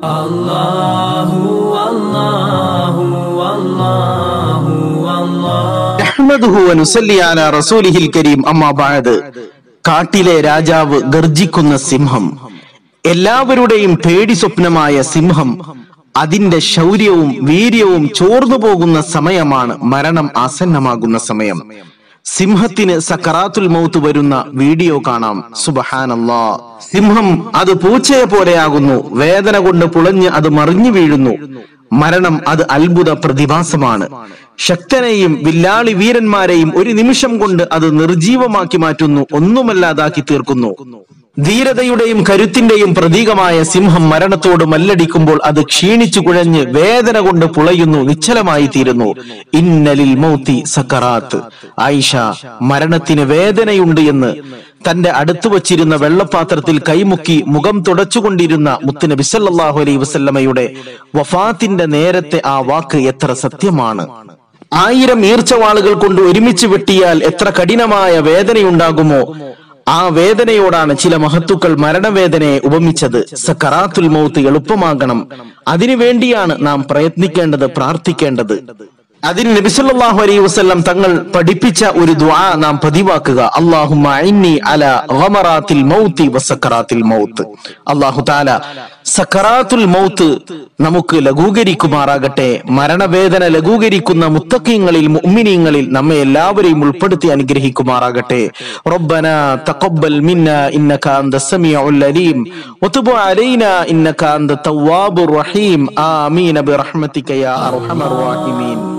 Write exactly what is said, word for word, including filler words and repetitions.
അല്ലാഹു അല്ലാഹു അല്ലാഹു അല്ലാഹു നഹ്മദുഹു വ നുസല്ലി അലാ റസൂലിഹിൽ കരീം. അമ്മാ ബഅദ്. കാട്ടിലെ രാജാവ് ഗർജിക്കുന്ന സിംഹം, എല്ലാവരുടെയും പേടി സ്വപ്നമായ സിംഹം, അതിന്റെ ശൗര്യവും വീര്യവും ചോർന്നു പോകുന്ന സമയമാണ് മരണം ആസന്നമാകുന്ന സമയം. സിംഹത്തിന് സക്കറാത്തുൽ മൗത്ത് വരുന്ന വീഡിയോ കാണാം. സുബ്ഹാനല്ലാഹ്. സിംഹം അത് പൂച്ചയെ പോലെയാകുന്നു. വേദന കൊണ്ട് പുളഞ്ഞ് അത് മറിഞ്ഞു വീഴുന്നു. മരണം അത് അത്ഭുത പ്രതിഭാസമാണ്. ശക്തനെയും വില്ലാളി വീരന്മാരെയും ഒരു നിമിഷം കൊണ്ട് അത് നിർജീവമാക്കി മാറ്റുന്നു, ഒന്നുമല്ലാതാക്കി തീർക്കുന്നു. ധീരതയുടെയും കരുത്തിന്റെയും പ്രതീകമായ സിംഹം മരണത്തോട് മല്ലടിക്കുമ്പോൾ അത് ക്ഷീണിച്ചു കുഴഞ്ഞ് വേദന കൊണ്ട് പുളയുന്നു, നിശ്ചലമായി തീരുന്നു. ഇന്നലിൽ മൗതി സക്കറാത്ത്. ആയിഷ മരണത്തിന് വേദനയുണ്ട് എന്ന് തന്റെ അടുത്തു വച്ചിരുന്ന വെള്ളപാത്രത്തിൽ കൈമുക്കി മുഖം തുടച്ചുകൊണ്ടിരുന്ന മുത്തുനബി സല്ലല്ലാഹു അലൈഹി വസല്ലമയുടെ വഫാത്തിന്റെ നേരത്തെ ആ വാക്ക് എത്ര സത്യമാണ്. ആയിരം ഈർച്ചവാളുകൾ കൊണ്ട് ഒരുമിച്ച് വെട്ടിയാൽ എത്ര കഠിനമായ വേദനയുണ്ടാകുമോ, ആ വേദനയോടാണ് ചില മഹത്തുക്കൾ മരണവേദനയെ ഉപമിച്ചത്. സക്കറാത്തുൽ മൗത്ത് എളുപ്പമാകണം, അതിനുവേണ്ടിയാണ് നാം പ്രയത്നിക്കേണ്ടത്, പ്രാർത്ഥിക്കേണ്ടത്. അതിന് നബി സല്ലല്ലാഹു അലൈഹി വസല്ലം തങ്ങൾ പഠിപ്പിച്ച ഒരു ദുആ നാം പതിവാക്കുക. അല്ലാഹുമ്മ ഇന്നി അലാ ഗമറാത്തിൽ മൗതി വസക്കറാത്തിൽ മൗത്ത്. അല്ലാഹു തആല സക്കറാത്തുൽ മൗത്ത് നമുക്ക് ലഘൂകരിക്കുമാറാകട്ടെ. മരണവേദന ലഘൂകരിക്കുന്ന മുത്തഖീങ്ങളിൽ മുഅ്മിനീങ്ങളിൽ നമ്മെ എല്ലാവരെയും ഉൾപ്പെടുത്തി അനുഗ്രഹിക്കുമാറാകട്ടെ. റബ്ബനാ തഖബ്ബൽ മിന്നാ ഇന്നക അൻതസ് സമീഉൽ അലീം വതുബ് അലൈനാ ഇന്നക അൻതത് തവ്വാബുർ റഹീം. ആമീൻ ബിറഹ്മതിക യാ അർഹമർ റഹീമീൻ.